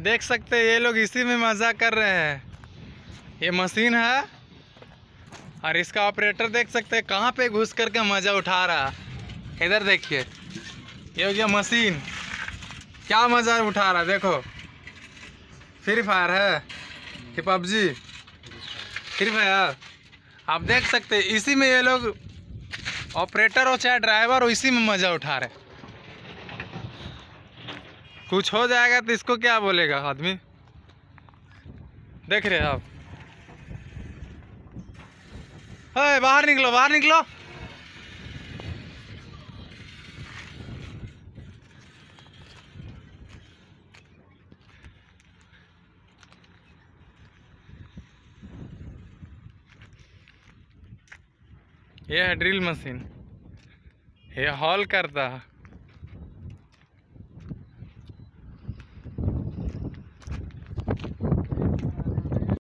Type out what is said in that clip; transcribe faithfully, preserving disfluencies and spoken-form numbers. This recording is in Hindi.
देख सकते हैं ये लोग इसी में मज़ा कर रहे हैं। ये मशीन है और इसका ऑपरेटर देख सकते हैं कहाँ पे घुस करके मज़ा उठा रहा है। इधर देखिए, ये हो गया मशीन, क्या मज़ा उठा रहा है। देखो फ्री फायर है कि पबजी, फ्री फायर। आप देख सकते हैं इसी में ये लोग ऑपरेटर हो चाहे ड्राइवर हो, इसी में मज़ा उठा रहे। कुछ हो जाएगा तो इसको क्या बोलेगा आदमी। देख रहे हैं आप। हे बाहर निकलो, बाहर निकलो। ये है ड्रिल मशीन, ये हॉल करता है।